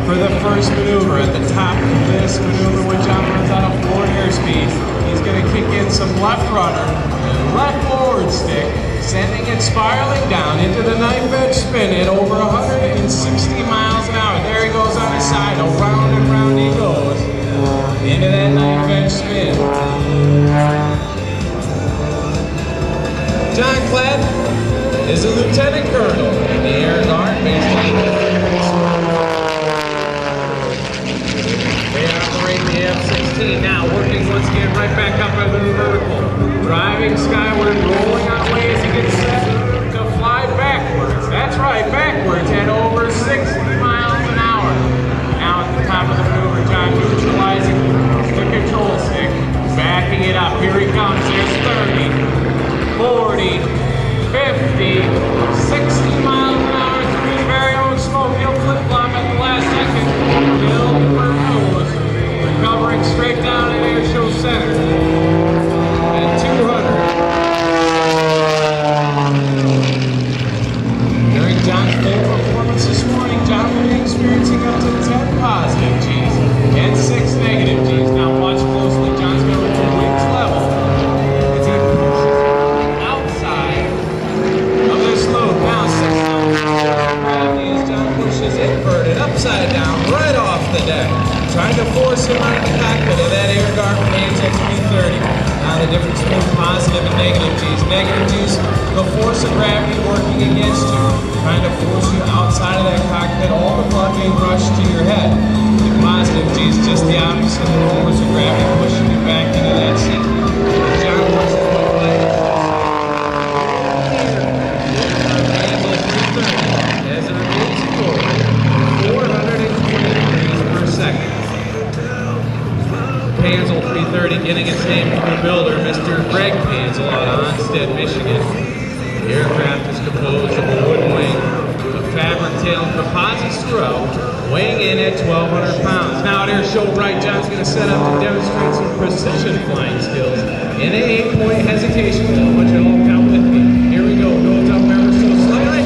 for the first maneuver. At the top of this maneuver, when John runs out of forward airspeed, he's going to kick in some left rudder, left forward stick, sending it spiraling down into the knife edge spin at over 160 miles an hour. There he goes on his side, around and round he goes into that knife edge spin. John Klatt is a lieutenant colonel in the Air Guard Panzl. They operate the F-16 now, working once again right back up into the vertical. Driving skyward, rolling on way as he gets set to fly backwards. That's right, backwards at over 60 miles an hour. Now at the top of the maneuver, John neutralizing the control stick, backing it up. Here he comes. There's 30, 40, 50, 60 miles an hour through his very own smoke. He'll flip-flop at the last second. He'll nose, recovering straight down at Airshow Center at 200. During John's full performance this morning, John will be experiencing up to 10 positive G's and 6 negative G's. Now watch closely. John's going to roll wings level as he pushes outside of this loop. Now 6 gravity as John pushes inverted upside down right off the deck, trying to force him out of the cockpit of that Air Guard Panzl 330. Now the difference between positive and negative G's. Negative G's, the force of gravity working against you, trying to force you outside of that cockpit, all the blood being rushed to your head. The positive G's, just the opposite, the force of gravity pushing you back into that seat. John wants to go right. Panzl 330 has an amazing roll, 420 degrees per second. Panzl 330 getting its name from the builder, Mr. Greg Panzl, out of Onstead, Michigan. The aircraft is composed of a wooden wing, a fabric tail, and composites throughout, weighing in at 1,200 pounds. Now at Airshow right, John's going to set up to demonstrate some precision flying skills in a 8-point hesitation. I want you to all count with me. Here we go. Goes up ever so slightly.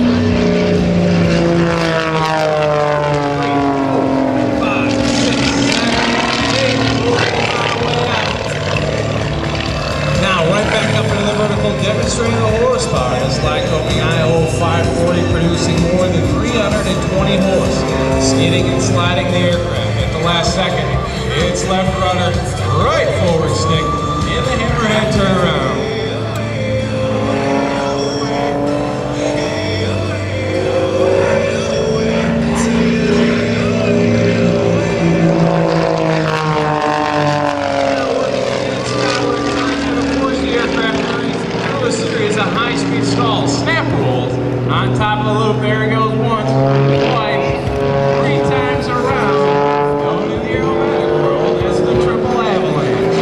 3, 4, 5, 6, 7, 8. Now right back up into the vertical, demonstrating the horsepower. This Lycoming IO 540 producing more than 320 horse. Skidding and sliding the aircraft at the last second. It's left rudder, right forward stick, in the hammerhead turnaround. High-speed stall, snap rolls on top of the loop. There he goes once, twice, 3 times around. Going in the aerobatic world as the triple avalanche.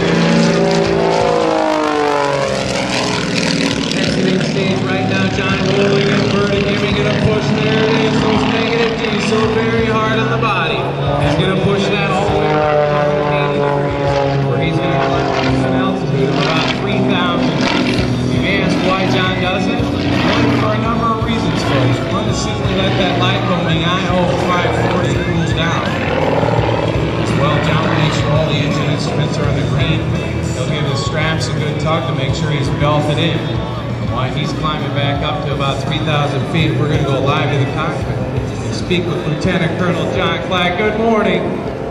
Exiting stage right now, John rolling inverted, giving it a push. There it is, those negative G's so very hard on the body. He's going to push that all the way around 180 degrees, where he's going to collect an altitude of about 3,000 feet. Why John does it? For a number of reasons, folks. One is simply let that Lycoming IO 540 cool down. As well, John will make sure all the engine instruments are on the green. He'll give his straps a good tug to make sure he's belted in. While he's climbing back up to about 3,000 feet, we're going to go live to the cockpit and speak with Lieutenant Colonel John Klatt. Good morning.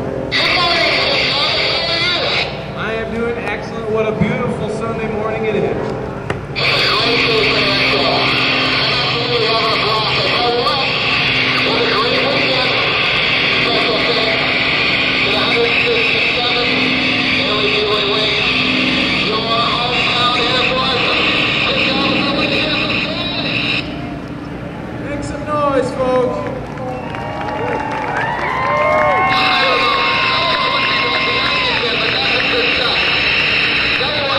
I am doing excellent. What a beautiful Sunday morning it is. Make some noise, folks. I don't know what you're looking at, but that's a good stuff. Tell you what,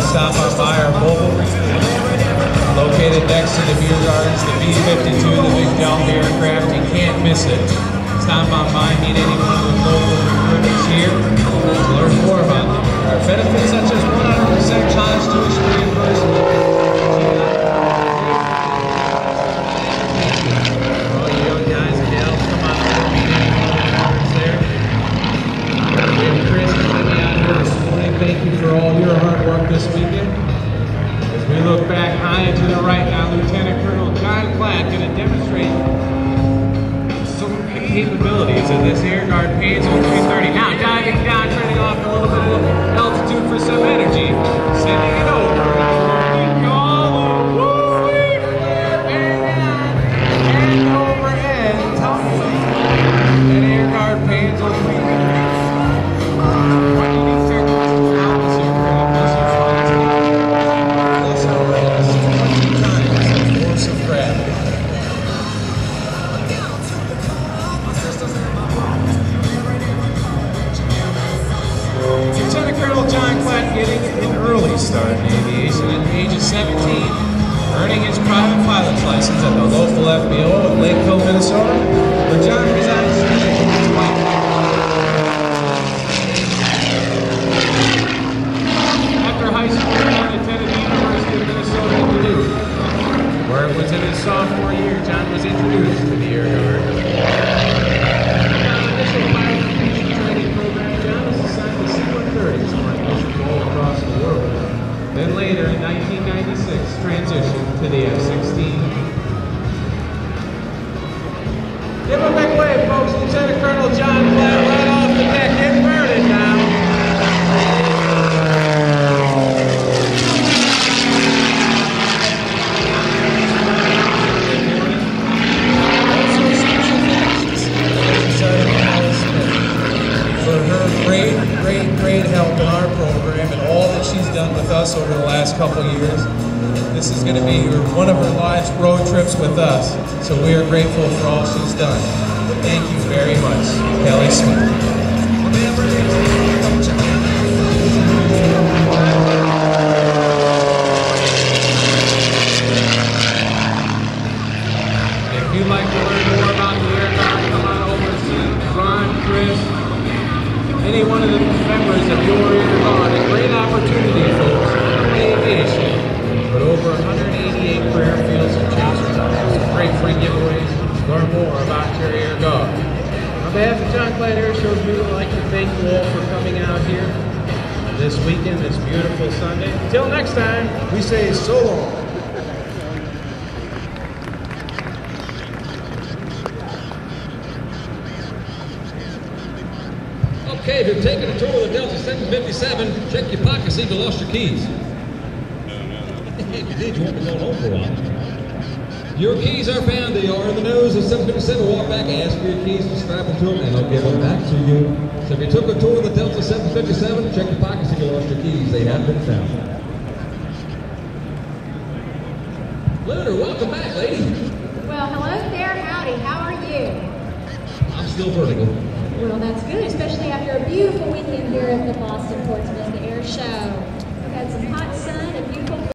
stop on by our mobile located next to the beer gardens, the B-52, the big Delta aircraft. You can't miss it. Stop on by, meet any one of the local recruiters here to learn more about them. Our benefits such as 100% college tuition reimbursement. All you young guys and gals, come on over and meet any one of the recruiters there. We have Chris coming me out here this morning. Thank you for all your hard work this weekend. As we look back high and to the right now, Lieutenant Colonel John Klatt going to demonstrate some capabilities of this Air Guard Panzl 330. Now diving down, turning off a little bit of altitude for some energy, sending it over. And overhead, tumbling. An Air Guard Panzl 330. Lieutenant Colonel John Klatt getting an early start in aviation at the age of 17, earning his private pilot's license at the local FBO in Lakeville, Minnesota, where John resides today with his wife. After high school, John attended the University of Minnesota in Duluth, where it was in his sophomore year John was introduced to the Air Guard. Then later, in 1996, transitioned to the F-16. Give a big wave, folks. Lieutenant Colonel John Klatt right off the deck. It's burning now. For her great help in our program and all that she's done with us over the last couple years. This is going to be one of her last road trips with us, so we are grateful for all she's done. Thank you very much, Kelly Smith. If you'd like to learn more about the Air Guard, come on over to Ron, Chris, any one of the members of your Air Guard. A great opportunity, folks, for aviation, but over 188 career fields and chasers. Some great free giveaways. Learn more about your Air Guard. On behalf of John Klatt Airshow, we would like to thank you all for coming out here this weekend, this beautiful Sunday. Until next time, we say so long. Okay, if you're taking a tour of the Delta 757, check your pocket, see if you lost your keys. If you did, you won't be going home for a while. Your keys are found. They are in the nose of 757. Walk back, ask for your keys, strap them to them, and they'll give them back to you. So if you took a tour of the Delta 757, check your pocket, see if you lost your keys. They have been found. Lunar, welcome back, lady. Well, hello there, howdy. How are you? I'm still vertical. Well, that's good, especially after a beautiful weekend here at the Portsmouth Airshow. We've had some hot sun and beautiful